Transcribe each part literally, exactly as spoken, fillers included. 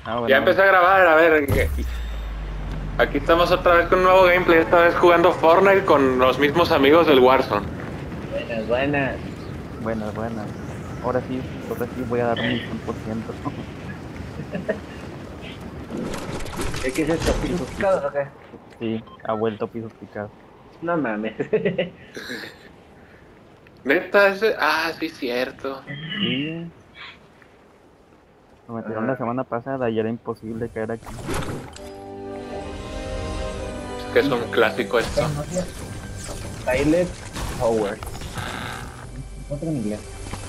Ah, bueno, Ya bueno. empecé a grabar, a ver. ¿qué? Aquí estamos otra vez con un nuevo gameplay, esta vez jugando Fortnite con los mismos amigos del Warzone. Buenas, buenas. Buenas, buenas. Ahora sí, ahora sí voy a dar mi cien por ciento. ¿Qué qué es esto? ¿Pisos picados o qué? Sí, ha vuelto pisos picados. No mames. Neta, ese. Ah, sí, cierto. Sí, lo metieron la Ah, semana pasada y era imposible caer aquí. Es que es un clásico esto. Silent Power. Otro en inglés.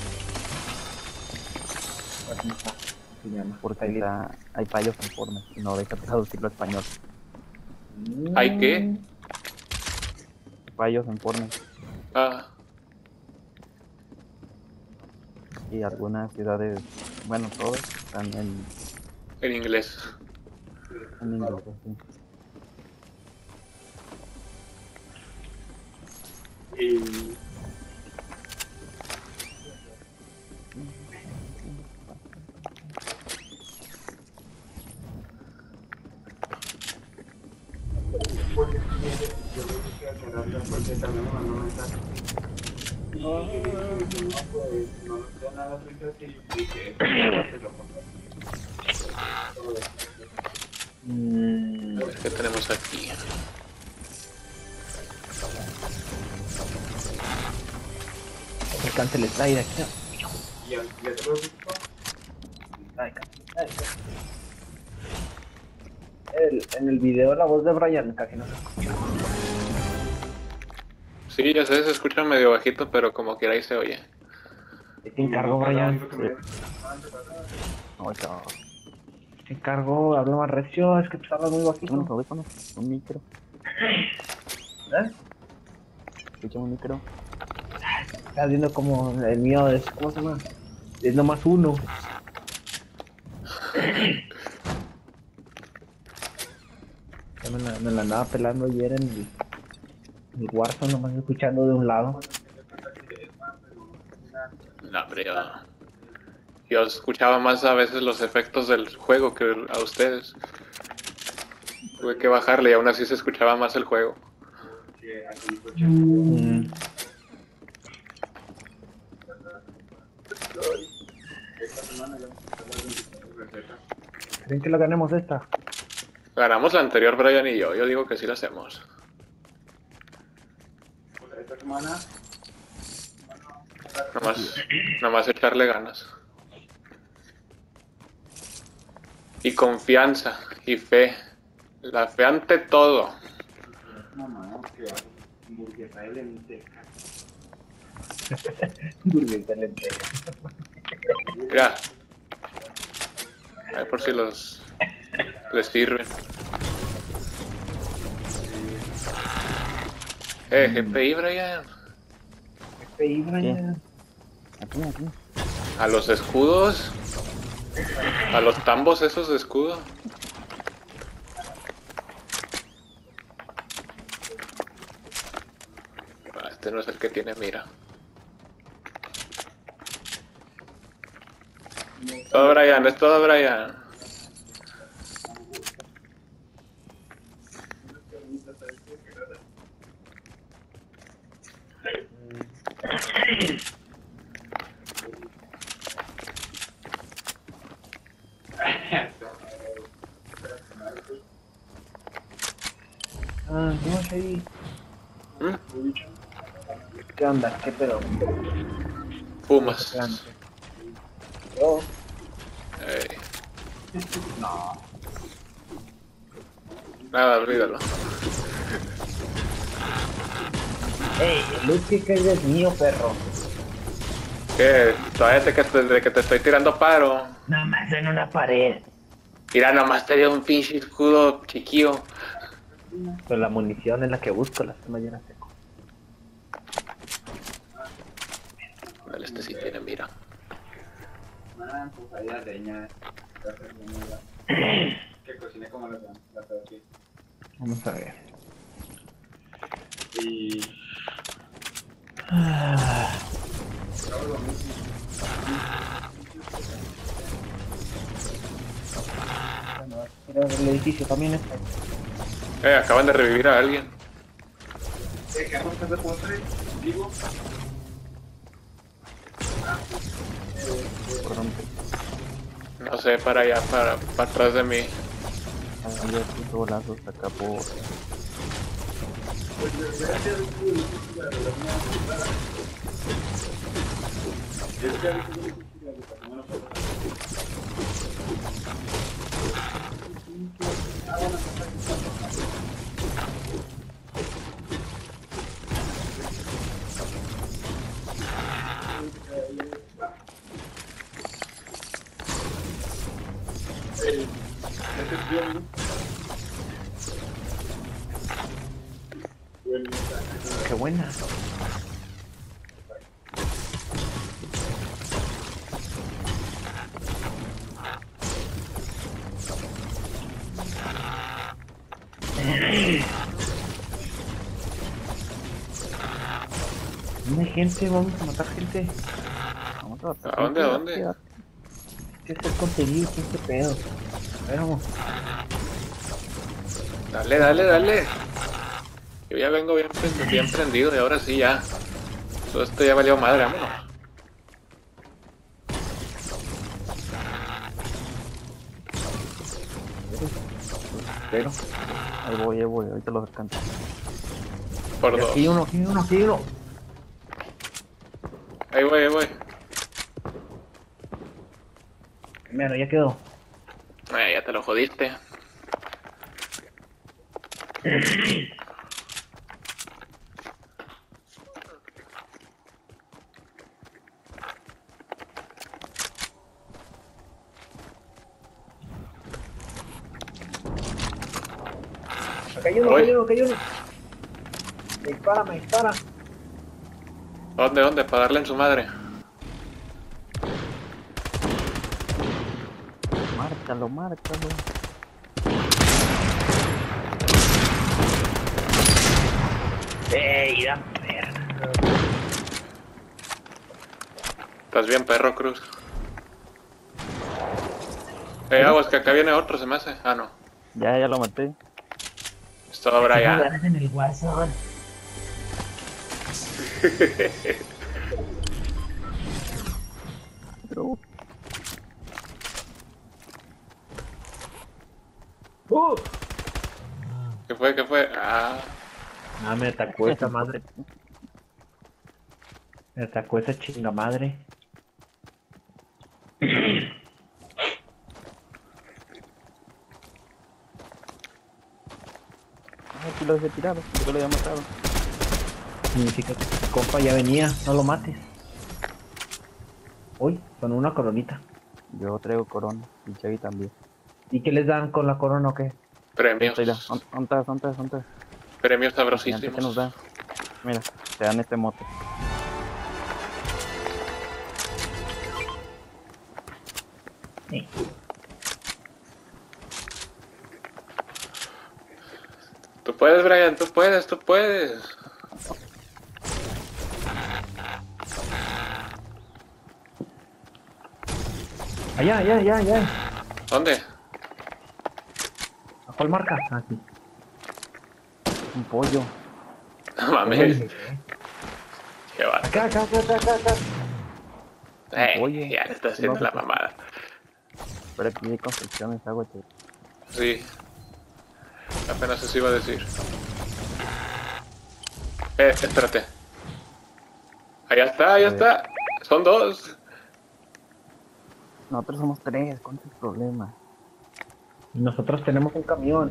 Así está, se llama. Porque Silent. está, hay fallos en Fortnite y no deja traducirlo a español. ¿Hay qué? Fallos en Fortnite Ah, y algunas ciudades, bueno, todas están en, en inglés. en inglés. Sí. Mm, A ver qué tenemos aquí. el cancel slide aquí. Ay, cancel slide. El, en el video la voz de Brian casi no se escucha. Sí, ya sé, se escucha medio bajito, pero como quiera ahí se oye. Te encargo, Brian. No, chao. Te encargo, habla más recio, es que tú hablas muy Unos bajito. audífonos, un micro. ¿Eh? Escucha un micro. Estás viendo como el mío es, ¿cómo se llama? Es nomás uno. Ya me la, me la andaba pelando ayer en el, en el Warzone, nomás escuchando de un lado. No, pero yo, yo escuchaba más a veces los efectos del juego que a ustedes. Tuve que bajarle y aún así se escuchaba más el juego. Mm. ¿Creen que la ganemos esta? Ganamos la anterior, Brian y yo. Yo digo que sí la hacemos. Nomás, nomás echarle ganas. Y confianza y fe. La fe ante todo. Hamburguesa de lenteja. Mira. A ver por si los les sirven. Eh, G P I, Brian. F I, Brian. Aquí, aquí. A los escudos. A los tambos esos de escudo. Ah, este no es el que tiene mira. Todo Brian, es todo Brian. Ah, no sé ahí. ¿Mm? ¿Qué onda? ¿Qué pedo? Fumas. Yo. Ey, No. nada, olvídalo. Ey, el loot que es mío, perro. ¿Qué? Todavía te, que te, de que te estoy tirando paro. Nada más en una pared. Mira, nomás te dio un pinche escudo chiquillo. Pero la munición es la que busco, las tomas llenas seco. Vale, este sí tiene mira. Que cocine como la la aquí. Vamos a ver. Y Ah, todo lo mismo. Mira, el edificio también está. Eh, acaban de revivir a alguien. Eh, ¿qué vamos a hacer postre? Digo. Corón. No sé, para allá, para, para atrás de mí. Había puso golazos acá por... Qué buena. No hay gente, vamos a matar gente. Vamos a ¿A dónde, a dónde? ¿Qué es el contenido? ¿Qué es este pedo? Pero, Dale, dale, dale. Yo ya vengo bien, pre- bien prendido y ahora sí ya. Todo esto ya valió madre, vámonos. pero. Ahí voy, ahí voy, ahorita los alcanzo. Por dos. Aquí hay uno, aquí hay uno, aquí hay uno. Ahí voy, ahí voy. Mira, ya quedó. Eh, ya te lo jodiste. Acá hay uno, acá hay uno, acá hay uno. Me dispara, me dispara. ¿Dónde, dónde? Para darle en su madre. Márcalo, márcalo. ¡Ey, da perra! ¿Estás bien, perro Cruz? Eh, aguas, que acá viene otro, se me hace. Ah, no. Ya, ya lo maté. Esto ahora ya. Jugarás en el Warzone. Pero... ¡Uh! ¿Qué fue? ¿Qué fue? Ah, Ah, me atacó esta madre. Me atacó esa chinga madre. Ah, aquí lo dejé tirado, yo lo había matado. Significa que tu compa ya venía, no lo mates. Uy, con una coronita. Yo traigo corona, y Chagui también. ¿Y qué les dan con la corona o qué? premios. Mira, ¿dónde estás? ¿Dónde estás? ¿Dónde estás? Premios Gigante que nos sabrosísimos. da. Mira, te dan este mote. Sí. Tú puedes, Brian, tú puedes, tú puedes. Allá, allá, allá, allá. ¿Dónde? ¿A cuál marca? Aquí. Un pollo. No mames. Oye, Qué va. acá, acá, acá, acá, acá, acá. Eh, Oye, ya le está haciendo la mamada. Pero aquí hay construcciones, agua, che. Sí. Apenas eso iba a decir. Eh, espérate. Allá está, allá está. Son dos. Nosotros somos tres, ¿cuál es el problema? Nosotros tenemos un camión.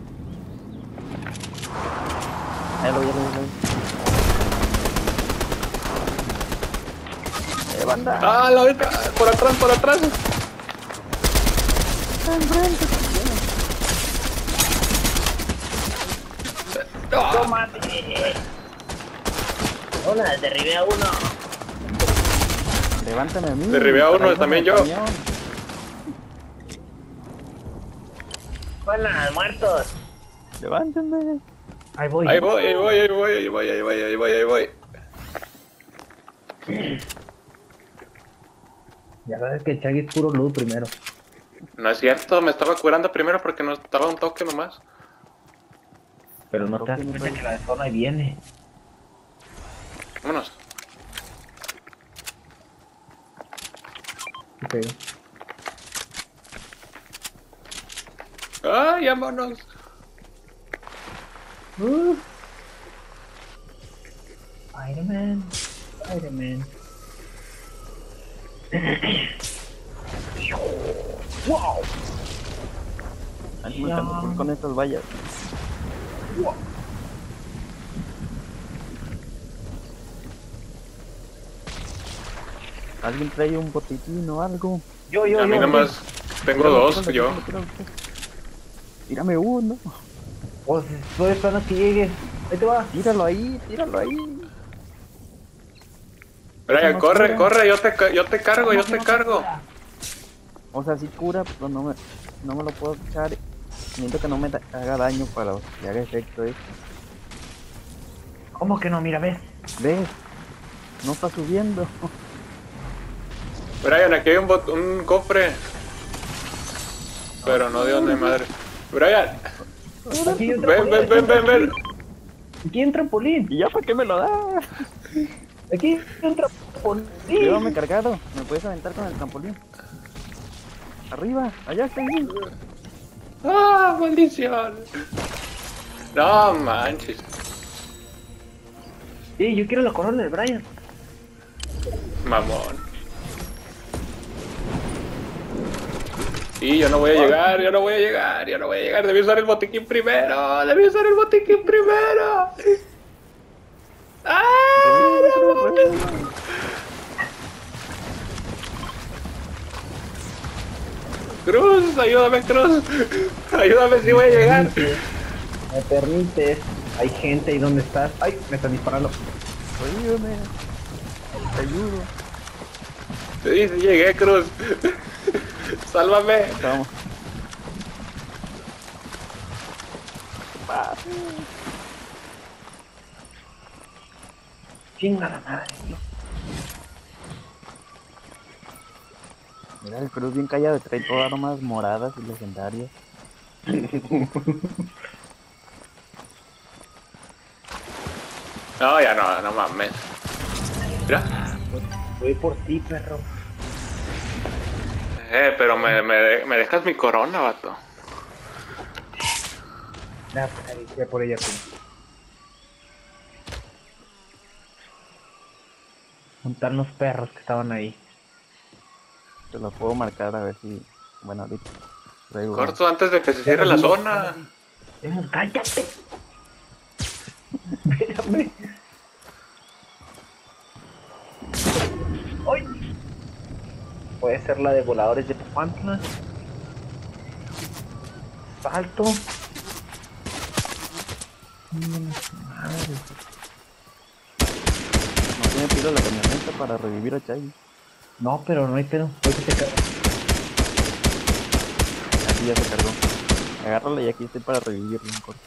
Ya lo, ya lo, ya lo. ¡Eh, banda! Ah, la venta. Por atrás, por atrás. ¡Está enfrente! No. ¡Tómate! Hola, derribé a uno. Levántame a mí. Derribé a uno, traigo también el yo. camión. Hola, muertos. Levántenme. Ahí voy. Ahí voy, ahí voy, ahí voy, ahí voy, ahí voy, ahí voy, ahí voy. Ya sabes que el Chagui es puro loot primero. No es cierto, me estaba curando primero porque no estaba un toque nomás. Pero no te das cuenta que la zona viene. Vámonos. Ok. ¡Ay, vámonos! Uh. Spider-Man. Spider-Man. ¡Wow! Hazme campo con estas vallas. ¡Wow! ¿Alguien trae un botiquín o algo? Yo, yo, A mí yo. nomás tengo Tíralo, dos, tíralo, yo. tíralo, tíralo, tíralo. Tírame uno. Pues estoy esperando que llegue. Ahí te va. Tíralo ahí, tíralo ahí. Brian, no corre, cura. corre, yo te, ca- yo te cargo, yo te cargo. O sea, sí cura, pero no me, no me lo puedo echar. Necesito que no me da- haga daño para que haga efecto, ¿eh? ¿Cómo que no? Mira, ves. ¿Ves? No está subiendo. Brian, aquí hay un, bot un cofre. Pero no de dónde madre. Brian, Aquí hay un ven, ven, ven, ven, ven. Aquí hay un trampolín. ¿Y ya para qué me lo da? Aquí hay un trampolín. Llévame cargado. Me puedes aventar con el trampolín. Arriba, allá está ahí. ¡Ah, maldición! No manches. Sí, yo quiero la corona del Brian. Mamón. Sí, yo no voy a llegar, yo no voy a llegar, yo no voy a llegar. Debí usar el botiquín primero, debí usar el botiquín primero. ¡Ah! No, Cruz, ayúdame, Cruz. Ayúdame si voy a llegar. Me permites. Hay gente ahí donde estás. Ay, me están disparando. Ayúdame. Te ayudo. Sí, sí, llegué, Cruz. Sálvame. Vamos. Chinga la madre. Mira, el cruz bien callado, trae todas armas moradas y legendarias. No, ya no, no mames. Mira. Voy por ti, perro. Eh, pero me, me, de- me dejas mi corona, vato. Ya, ya por ella, tú. Juntar los perros que estaban ahí. Te lo puedo marcar a ver si... Bueno, ahorita. Traigo... Corto antes de que se cierre la zona. Eh, ¡Cállate! Espérame. ¡Ay! Puede ser la de voladores de Papantla. Salto. Madre. No tiene tiro la camioneta para revivir a Chai. No, pero no hay pedo. Hoy que se cae. Aquí ya se cargó. Agárrala y aquí estoy para revivirlo un corto.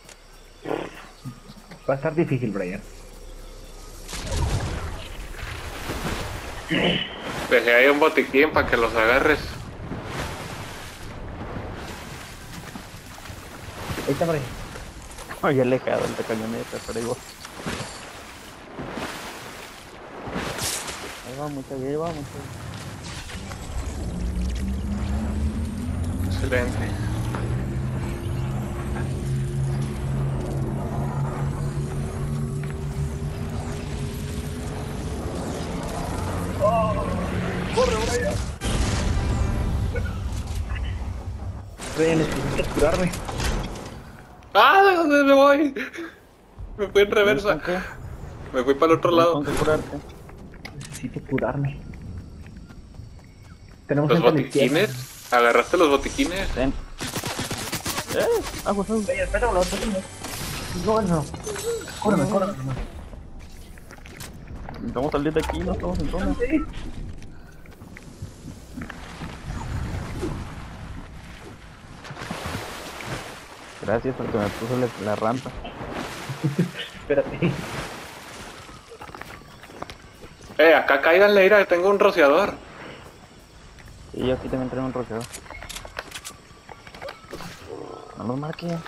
Va a estar difícil, Brian. Dejé ahí un botiquín para que los agarres. Ahí está, Brian. Ay, alejado el de camioneta, pero igual. Ahí va mucho, ahí va mucho. Excelente. Brian, necesitas curarme. ¡Ah! ¿De dónde me voy? Me fui en reversa. ¿Con qué? Me fui para el otro lado. ¿Con qué curarte? Necesito curarme. Tenemos ¿Los gente a la izquierda. botiquines? ¿Agarraste los botiquines? Ven. ¡Eh! ¡Aguas, aguas! Brian, pétamelo, pétamelo. No, no. Cúrame, cúrame. Vamos a salir de aquí, no estamos en zona. Sí. Gracias porque me puso la, la rampa. Espérate. Eh, acá cáiganle, mira, tengo un rociador. Y yo aquí también traigo un rociador. No los marqué.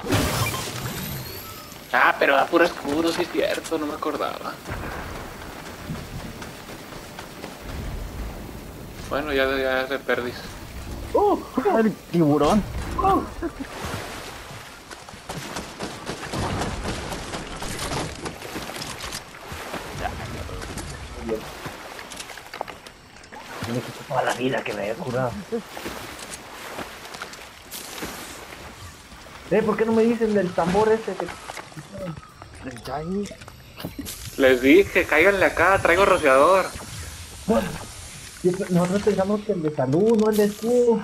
Ah, pero da puro escudo, sí es cierto, no me acordaba. Bueno, ya, ya se perdís. ¡Oh! ¡El tiburón! ¡Oh! Me quitó toda la vida que me había curado. Eh, ¿por qué no me dicen del tambor ese que... El Jai. Les dije, cáiganle acá, traigo rociador. Bueno, yo- nosotros pensamos que el de salud, no el de escudo.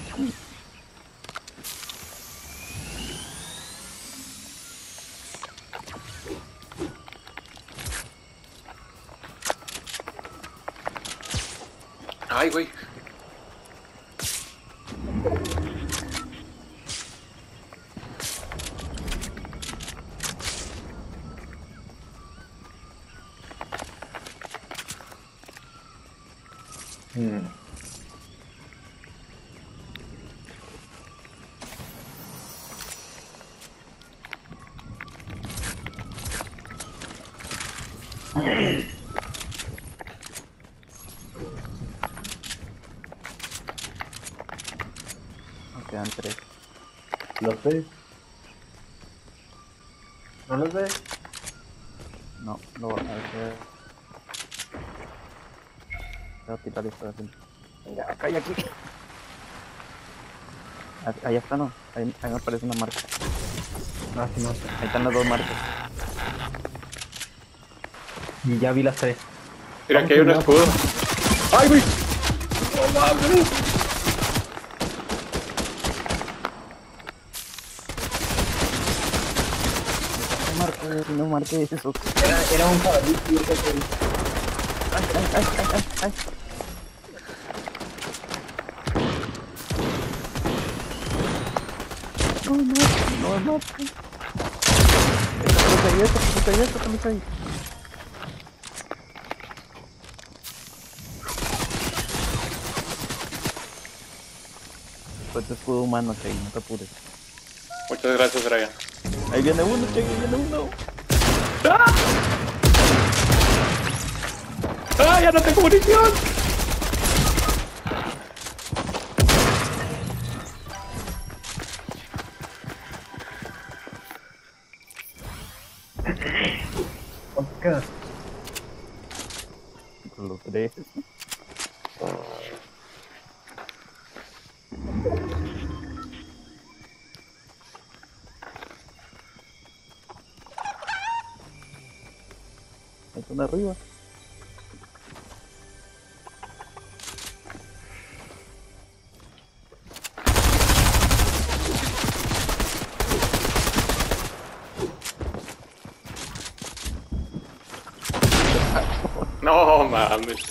Ay, güey. Mm. Me quedan tres. ¿Los ves? ¿No los ves? No, lo voy a hacer. Voy a quitar esto de aquí. Venga, acá y aquí. Ah, ahí está, no. Ahí, ahí me aparece una marca. Ah, sí, no. Ahí están las dos marcas. Y ya vi las tres. Mira, aquí hay un escudo. ¡Ay, güey! ¡No mames! No marque, no marque eso. Era, era un caballito y ese que... Ay, ay, ay, ay, ay, ay. No, no, no, no. Esto ahí, esto, esto ahí, esto, esto ahí. Fue tu escudo humano, Chey, no te apures. Muchas gracias, Brian. Ahí viene uno, Chey, ahí viene uno. ¡Ah! ¡Ah, ya no tengo munición! ¿Cuántos quedan? Con los tres. Ahí están arriba. No mames.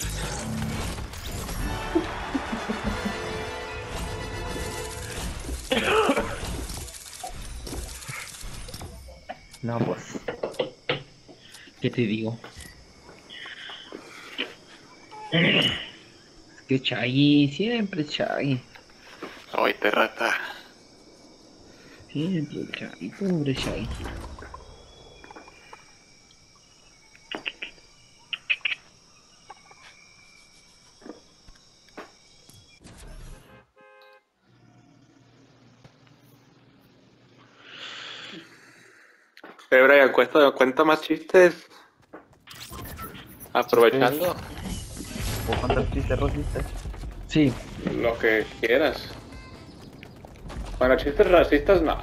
No, pues. ¿Qué te digo? Es que Chaggy, siempre Chaggy. Ay, te rata. Siempre Chaggy, pobre Chaggy. Eh, Brian, cuenta, cuenta más chistes. Aprovechando ¿O cuántos chistes racistas? Sí. lo que quieras. Bueno, chistes racistas, no.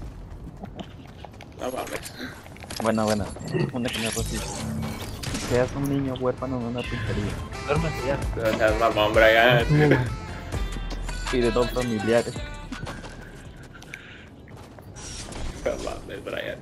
No mames. Bueno, bueno, una que me racista. Seas un niño huérfano en una pizzería. Duérmete ya. No seas mamón, Brian. Y de dos familiares. No mames, Brian.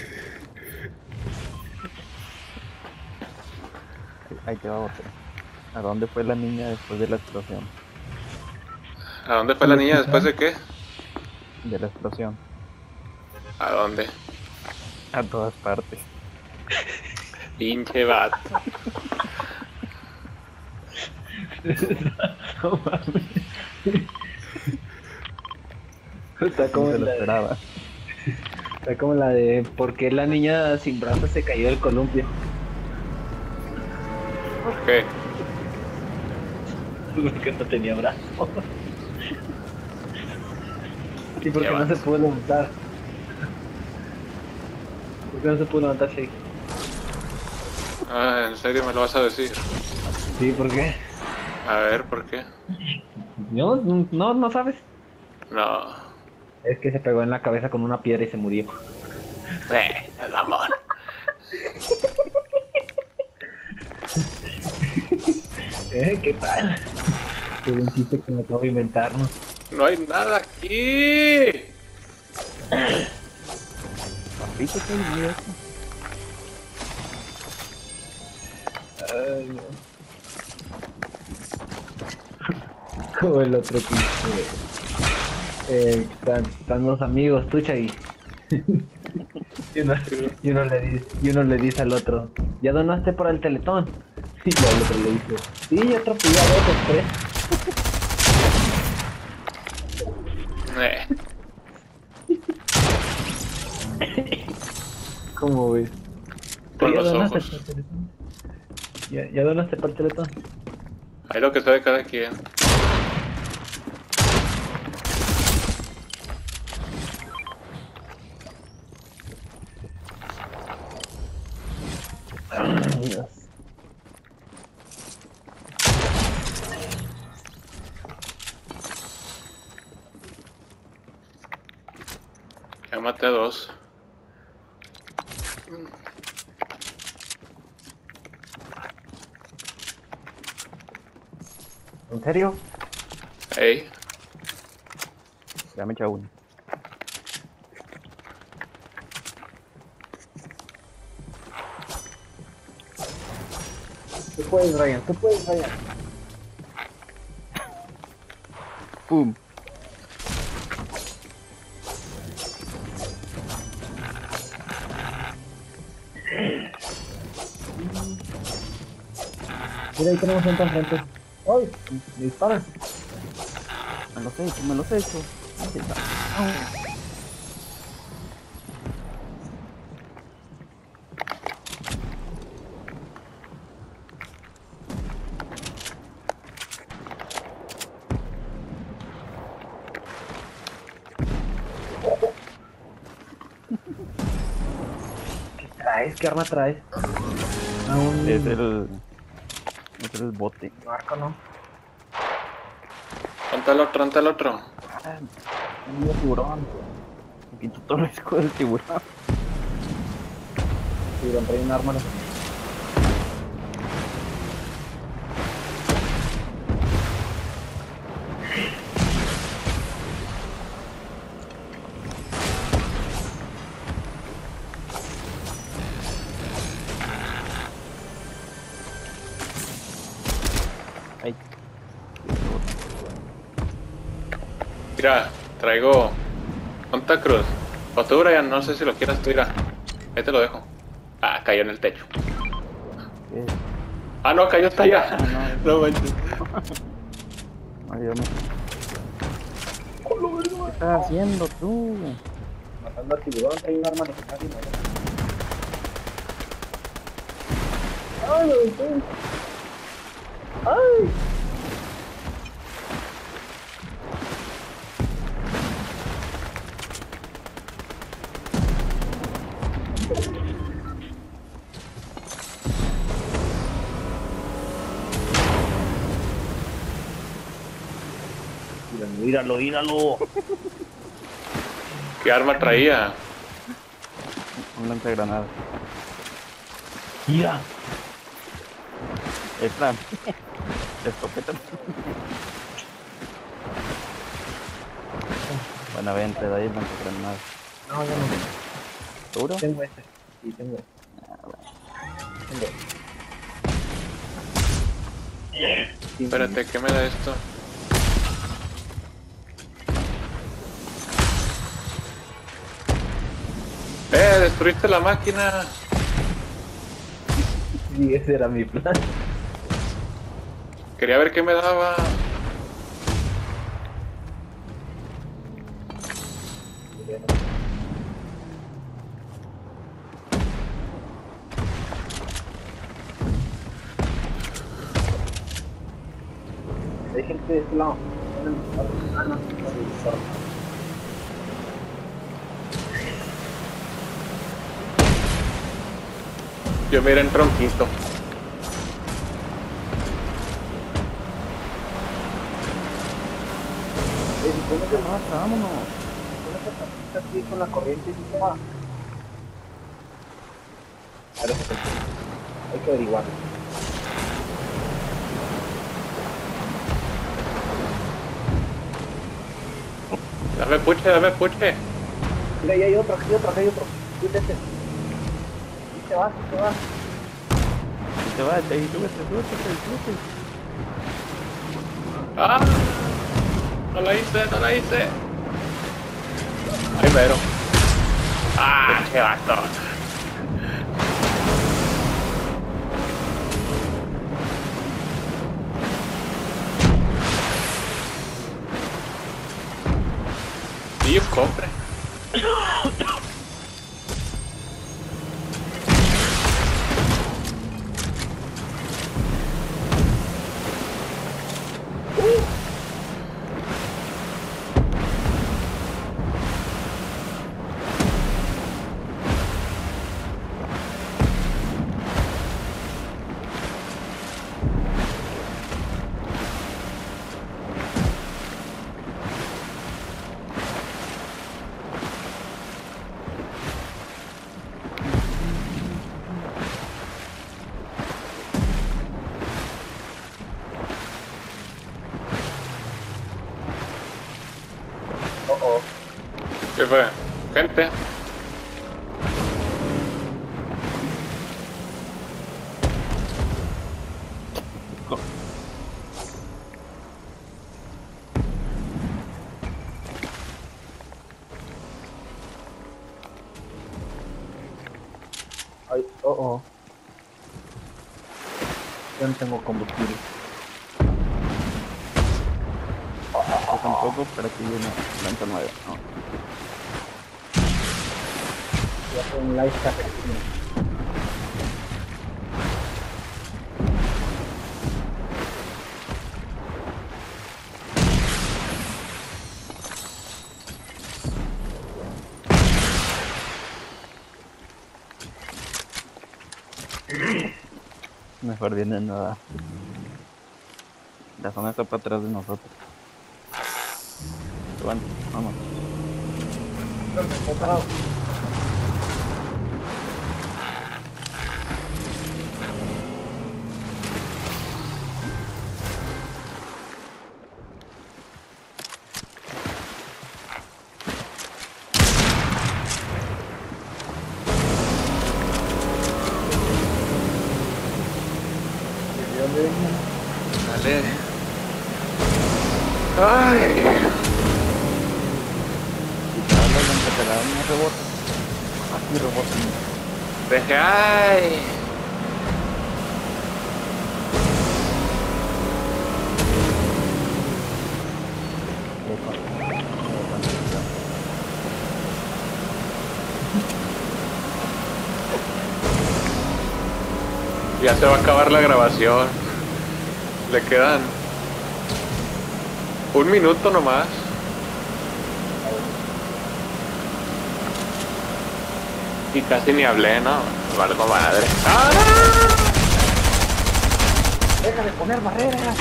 Ahí te va otra. ¿A dónde fue la niña después de la explosión? ¿A dónde fue la niña después de qué? De la explosión. ¿A dónde? A todas partes. Pinche vato. No mames. Está como Se en lo la, esperaba. Fue como la de ¿por qué la niña sin brazos se cayó del columpio? ¿Por qué? Porque no tenía brazos. Y porque Qué no se vato. pudo levantar. Porque no se pudo levantar, sí. Ah, ¿en serio me lo vas a decir? Sí, ¿por qué? A ver, ¿por qué? No, no, no sabes. No. Es que se pegó en la cabeza con una piedra y se murió. Eh, el amor. ¿Eh? ¿Qué tal? Qué buen chiste que me acabo de inventar, ¿no? No hay nada aquí. Papito, ¿qué es eso? Ay, no. Como el otro que dice, eh, están, están los amigos, tucha y y uno, y uno le dice, y uno le dice al otro, ¿ya donaste para el Teletón? Y el otro le dice, sí, yo atropellé a dos o tres. Eh, ¿Cómo ves? Con ¿Ya los donaste ojos. para el Teletón? ¿Ya, ya donaste para el Teletón? Hay lo que sabe cada quien. Ay, Dios. Ya maté a dos. ¿En serio? Ey, Ya me eché uno. Tú puedes, Ryan, tú puedes, Ryan. ¡Pum! Mira, ahí tenemos gente enfrente. ¡Ay! Me disparan. Me los he hecho, me los he hecho. Ahí está. ¿Qué traes? ¿Qué arma traes? A un Es el. Es el bote. marco, ¿no? ¿dónde el otro? ¿Dónde el otro? Ah, un tiburón. Me quito todo el escudo del tiburón. Sí, trae un arma, ¿no? Ay. Mira, traigo Santa Cruz. O tú, Brian, no sé si lo quieras tú, mira. Ahí te lo dejo. Ah, cayó en el techo. ¿Qué? Ah, no, cayó hasta allá. Ah, No manches. Ayúdame. ¿Qué estás haciendo tú? Matando al tiburón, trae un arma legendaria, ¿no? ¡Ay, lo vencí! ¡Ay! Míralo, míralo. ¿Qué arma traía? Un lanzagranada. Mira. Esta. Escopeta. Buena venta de ahí el lanzagranada. No, yo no tengo. ¿Seguro? Tengo este. Sí, tengo este. Tengo este. Sí, Espérate, ¿qué me da esto? ¡Eh! ¡Destruiste la máquina! sí, ese era mi plan. Quería ver qué me daba. Hay gente de este lado. Ah, no, Yo me iré en tronquito. se supone que Ah, vámonos. está aquí con la corriente y se va. A ver, hay que averiguar. Dame puche, dame puche. Mira, ahí hay otro, aquí hay otro, aquí hay otro. Súbete. Sí se va, sí se va. Te vas, ahí, súbete, súbete, súbete. ¡Ah! No la hice, no la hice. Ahí mero. ¡Ah, qué bastón! Y compre. Oh, oh. ¿Qué fue? Gente. Ay, oh, oh. Yo no tengo combustible. Yo tampoco, pero aquí viene planta nueva. No. Voy a hacer un live café. Mejor viene nada. La zona está para atrás de nosotros. Levanta, vamos. Dale. Ay. Si te hablas, aunque te la dan un rebote. Aquí rebote. Deje, ay. Ya se va a acabar la grabación. Le quedan un minuto nomás. Y casi ni hablé, ¿no? Valgo madre. ¡Ah! Deja de poner barreras.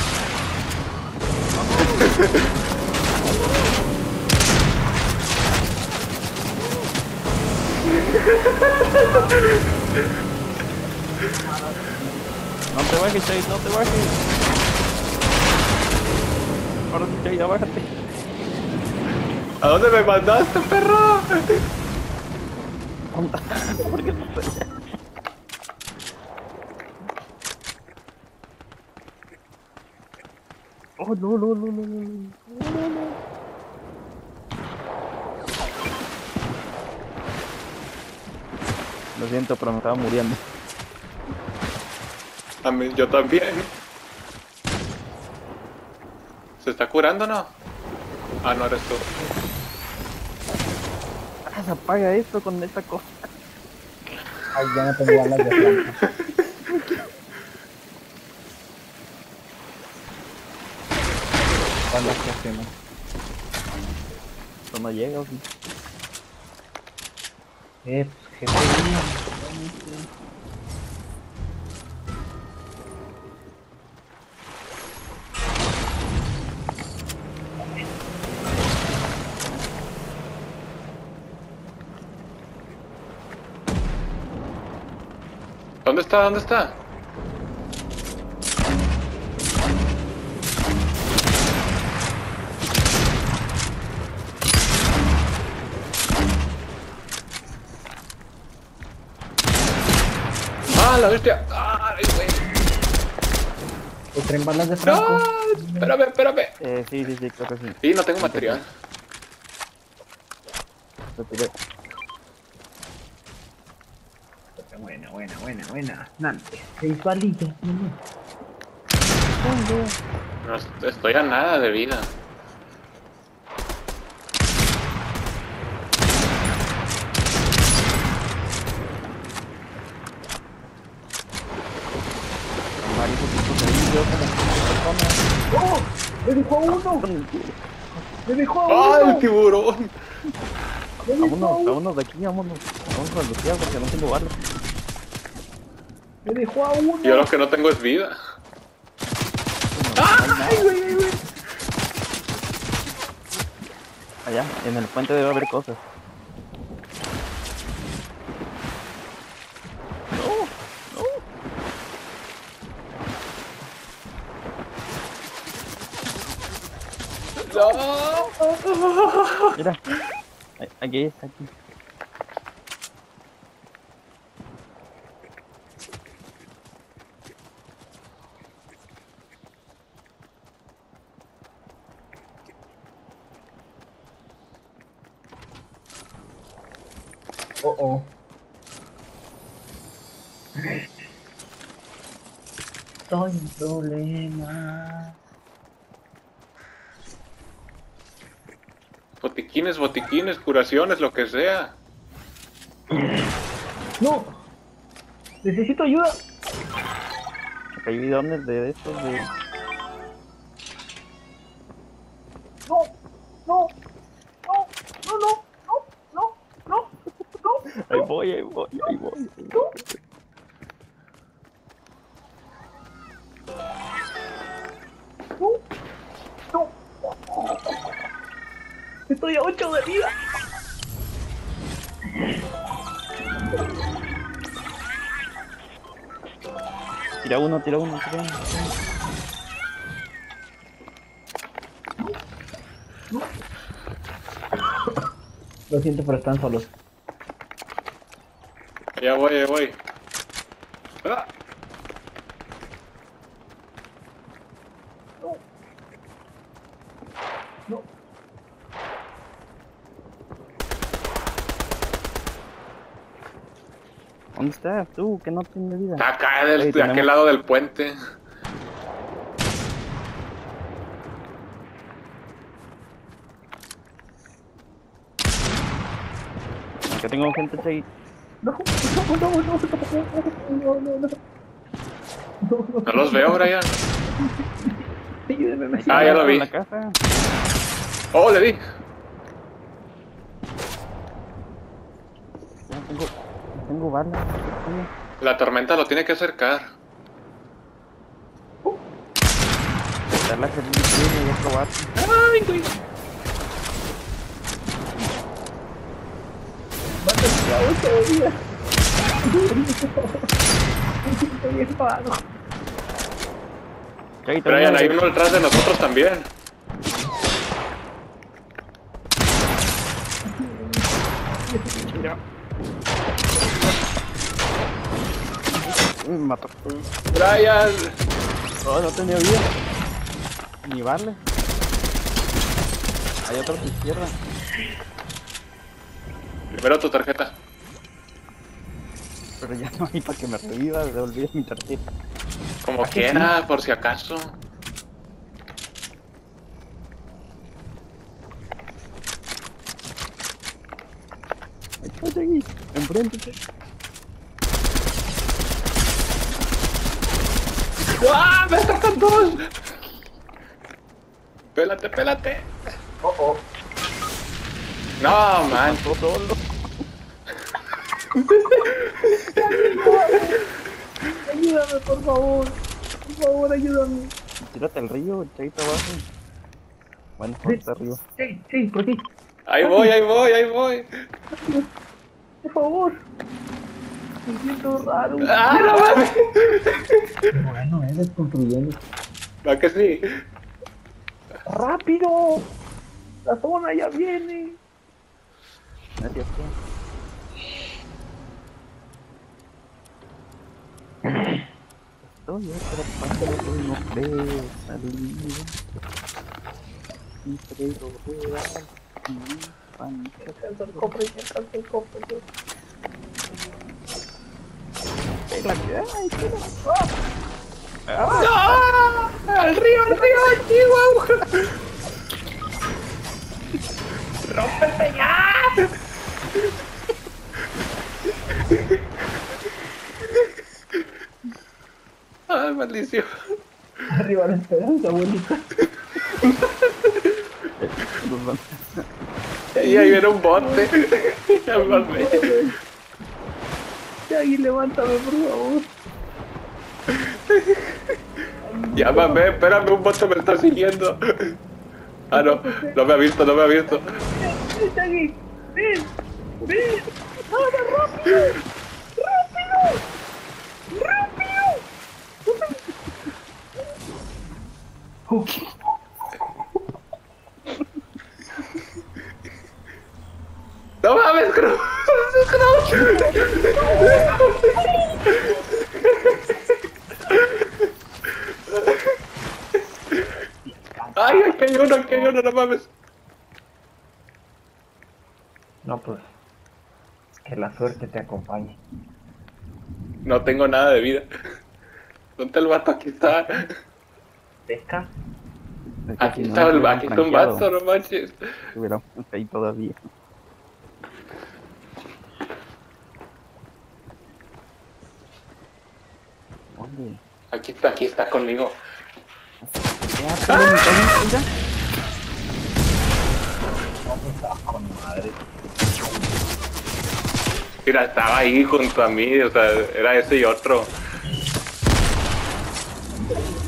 No te bajes, Chay, no te bajes. Ahora sí, Chay, ya bájate. ¿A dónde me mandaste, perro? ¿Por qué no te... Oh, no, no, no, no, no, no, no, no. Lo siento, pero me estaba muriendo. A mí, yo también. ¿Se está curando o no? Ah, no eres tú. Ah, se apaga esto con esta cosa. Ay, ya no tengo balas de planta. ¿Cuándo qué hacemos? Cuando llega, o sí. Eh, pues jefe. ¿Dónde está? ¿Dónde está? ¡Ah, la bestia! ¡Ay, güey! ¿O tren balas de Franco? ¡No! Espérame, espérame. Eh, sí, sí, sí, creo que sí. Sí, no tengo material. Lo tiré. Buena, buena, buena, buena. Nante. Seis balitas, no. No, est- estoy a nada de vida. Varios equipos ahí, yo como cinco personas. ¡Oh! ¡Le dejó a uno! ¡Le dejó a ¡Ah, uno! el tiburón! ¡Le dejó a Vámonos, uno! vámonos de aquí, vámonos. Vamos a bloquear porque no tengo balas. ¡Le dejó a uno! Yo lo que no tengo es vida. ¡Ay, güey, ay, güey! Allá, en el puente debe haber cosas. ¡No! Mira, a- aquí está, aquí. Oh, oh. Estoy en problema. Botiquines, botiquines, curaciones, lo que sea. ¡No! ¡Necesito ayuda! Acá hay bidones de estos de... ¡No! ¡No! ¡No! ¡No! ¡No! ¡No! ¡No! ¡No! Ahí voy, ahí voy, ahí voy. ¡No! ¡No! Estoy a ocho de vida. Tira uno, tira uno, tira uno. Lo siento, pero están solos. Ya voy, ya voy. ¡Ah! No. No. ¿Dónde estás tú? Que no tienes vida. Está acá del- Ey, de tenemos- aquel lado del puente. Que tengo gente ahí. No, no, no, no, no, no, no, no. No los veo, Brian. Ayúdeme, me Ah, ya lo vi. En la casa. Oh, le di. No tengo, no tengo balas. La tormenta lo tiene que acercar. Dar la servicio y ya probar. Ay, güey. todavía. Estoy bien parado. Brian, hay uno detrás de nosotros también. Me mató. Brian. Oh, no tenía vida. Ni vale. Hay otro a tu izquierda. Primero tu tarjeta. Pero ya no hay para que me reviva. Devolví mi tarjeta. Como quiera, por si acaso. Está aquí. Enfrente. ¡Ah! ¡Me atacan dos! Pélate, pélate. Oh, oh. No, man. Todo solo. Ayúdame, por favor. Por favor, ayúdame. Tírate al río, echadito abajo. Bueno, ponte arriba. Sí, sí, por aquí. Ahí voy, ahí voy, ahí voy. Por favor. Me siento raro. ¡Ah, no mames! Bueno, eres construyendo. ¿Va que sí? ¡Rápido! La zona ya viene. ¿No es cierto? Estoy atrapado, no creo salir. Y creo ruedas y pan. Alcanza el cofre, alcanza el cofre. Pégala, que- ay, pégala. ¡No! ¡Al río, al río, al Chihuahua! ¡Rómpete ya! ¡Ay, maldición! Arriba la esperanza, abuelita. Nos van- Y ahí viene un bote. Ya mamé. Shaggy, levántame, por favor. Ya mamé, espérame, un bote me está siguiendo. Ah, no, no me ha visto, no me ha visto. ¡Ven, Shaggy! ¡Ven! ¡Ven! ¡Ahora, rápido! ¡Rápido! ¡Rápido! Uh, ¡No mames, Cruz! ¡Ay, aquí hay uno, aquí hay uno, no mames! No, pues. Que la suerte te acompañe. No tengo nada de vida. ¿Dónde está el vato? Aquí está. ¿Pesca? Es que Aquí si no, está, no el, hubieran aquí está un franqueado, vato, no manches. Estuviéramos ahí todavía. Oye, Aquí está, aquí está conmigo. ya, pero mi coño, mira. Con madre. Mira, estaba ahí junto a mí, o sea, era ese y otro.